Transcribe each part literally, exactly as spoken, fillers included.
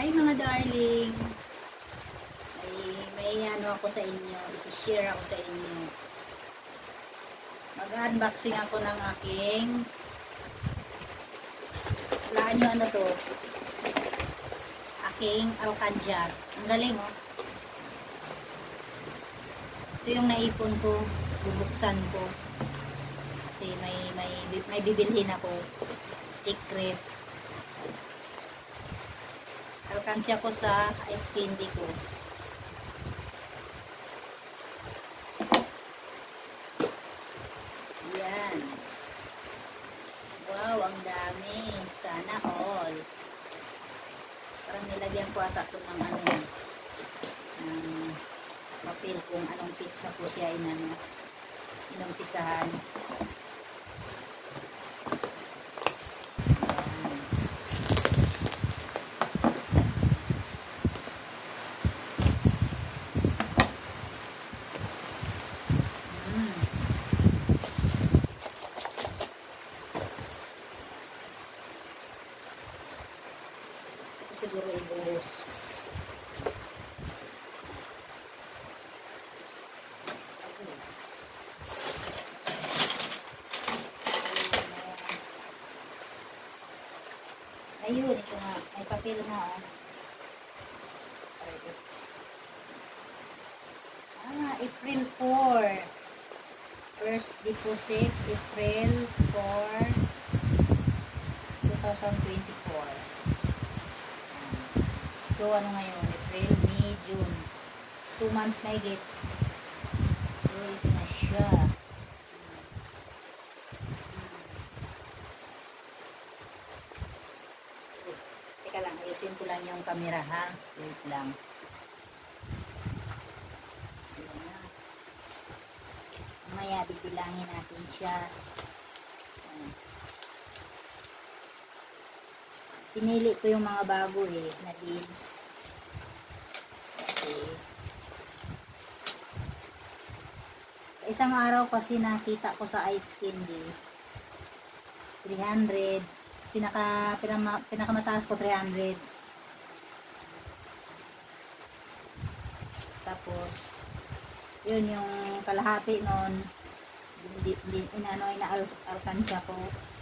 Hi mga darling. May, may ano ako sa inyo. Isi-share ako sa inyo. Mag-unboxing ako ng aking laan nyo ano to. Aking Alcanjar. Ang galing oh. Ito yung naipon ko. Bubuksan ko. Kasi may, may, may bibilhin ako. Secret. Alkansya ko sa ice candy ko. Yan. Wow, ang dami. Sana all. Parang nilagyan ko ata ito ng ano yan. Um, papel kung anong pizza ko siya inano. Inumpisahan. Siguro ibuhos. Ayun, ito nga. May papel na oh. Ah, April four. First deposit, April fourth, twenty twenty-four. So, ano ngayon? April, May, June. Two months na higit. So, ito na siya. Teka lang, ayusin ko lang yung camera ha. Wait lang. Mamaya, bibilangin natin siya. Pinili ko yung mga bago eh, na deals. Kasi, sa isang araw kasi nakita ko sa ice candy, three hundred, pinaka, pinaka, pinakamataas ko three hundred. Tapos, yun yung kalahati nun, inano, ina-alkansya ko.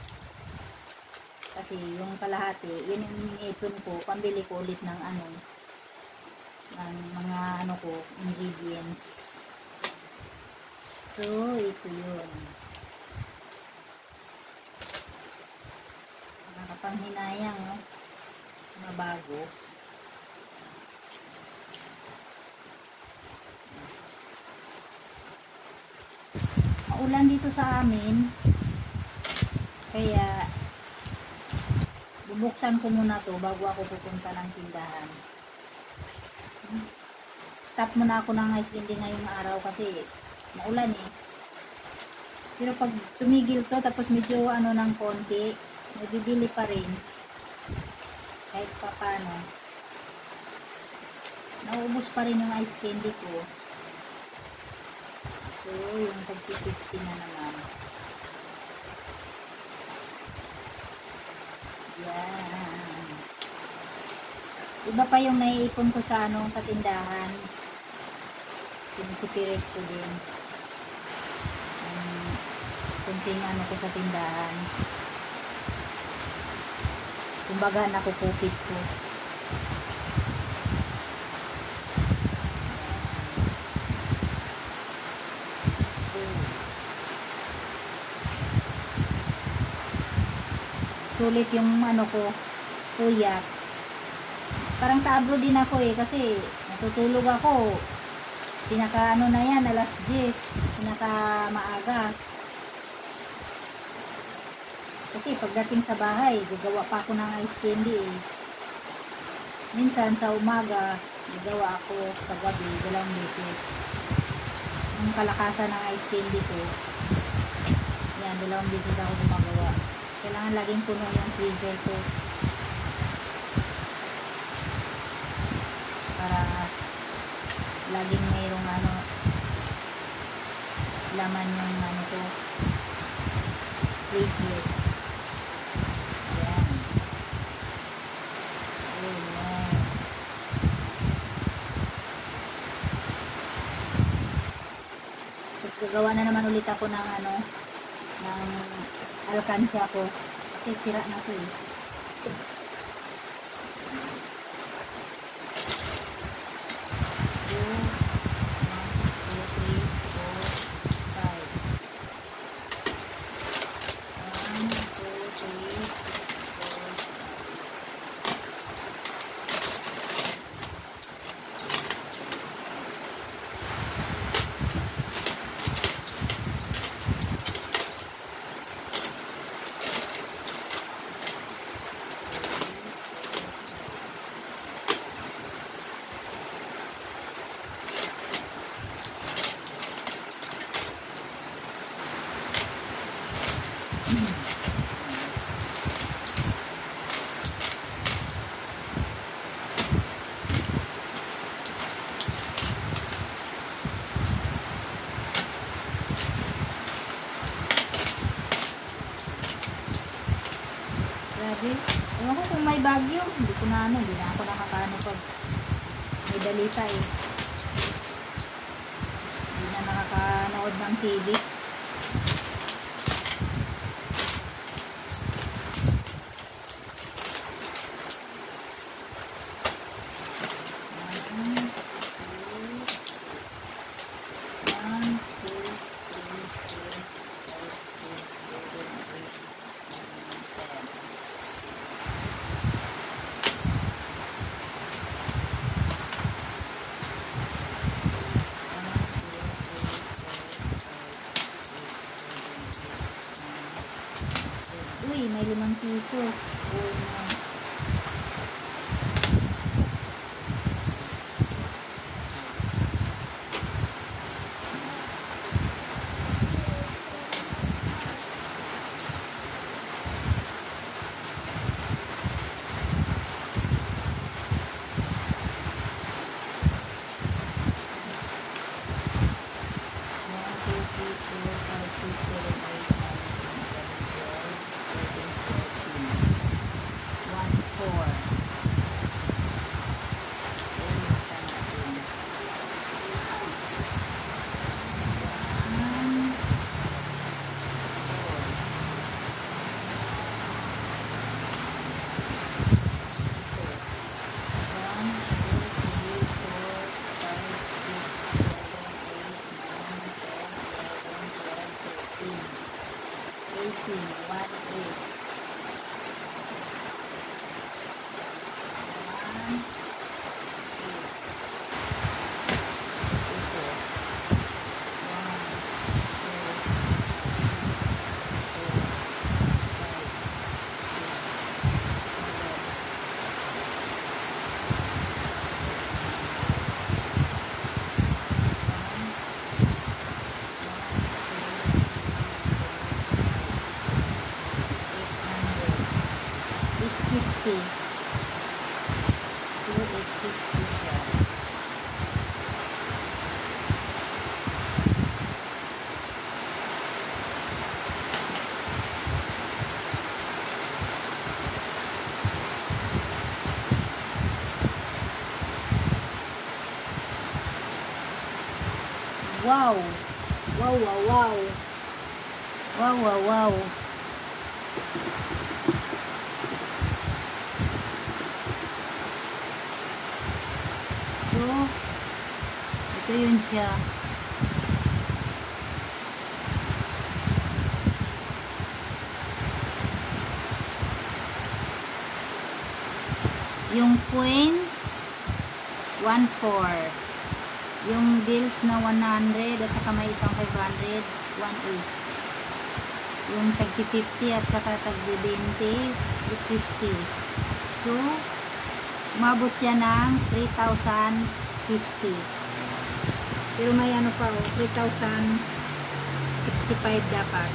Kasi yung kalahati, yun yung iniipon ko, pambili ko ulit ng ano, ng mga ano ko, ingredients. So, ito yun. Nakapanghinayang, no? Mga bago. Maulan dito sa amin, kaya bubuksan ko muna to bago ako pupunta ng tindahan. Stop muna ako ng ice candy ngayong araw kasi maulan eh. Pero pag tumigil to tapos medyo ano ng konti, nabibili pa rin. Kahit pa paano. Nauubos pa rin yung ice candy ko. So, yung thirty fifty na naman. Yan. Iba pa yung naiipon ko sa ano, sa tindahan. Sinisipirit ko din. Um, kunting ano ko sa tindahan. Kumbaga nakupupit ko. Sulit yung ano ko, puyat. Parang sa abroad din ako eh, kasi natutulog ako. Pinaka ano na yan, alas diyes, pinaka maaga. Kasi pagdating sa bahay, gagawa pa ako ng ice candy eh. Minsan sa umaga, gagawa ako sa gabi, dalawang beses. Yung kalakasan ng ice candy ko, yan, dalawang beses ako gumagawa. Kailangan laging puno yung freezer ko para laging mayroong ano laman yung ano ko freezer. Ayan. Ayan. gagawa na naman ulit ako ng ano, ng alkansya ko. Kasi sira na to eh. Grabe. Ewan ko kung may bagyo. Hindi ko na ano. Hindi na ako nakakaano pag may dalita eh. Hindi na nakakanood ng T V. Uy, may limang piso. Oh, no. fifty. So, eight fifty siya. Wow! Wow, wow, wow! Wow, wow, wow! So, ito yun siya. Yung coins, one four. Yung bills na one hundred at saka may isang five hundred, one eight. Yung tagti fifty at saka tagti twenty, fifty. So, umabot siya ng three thousand fifty. Pero may ano pa, oh, three thousand sixty-five dapat.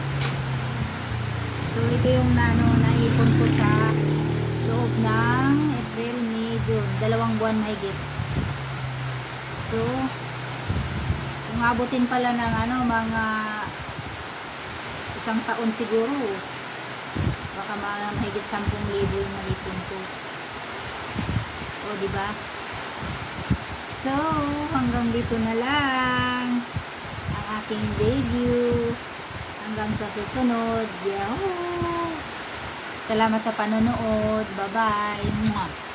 So, ito yung nano, naipon ko sa loob ng April, May, June. Dalawang buwan mahigit. So, umabotin pala ng ano, mga isang taon siguro. Baka mga mahigit sampung libo yung naipon ko. O, diba? So, hanggang dito na lang ang aking debut. Hanggang sa susunod. Yahoo! Salamat sa panonood. Bye-bye.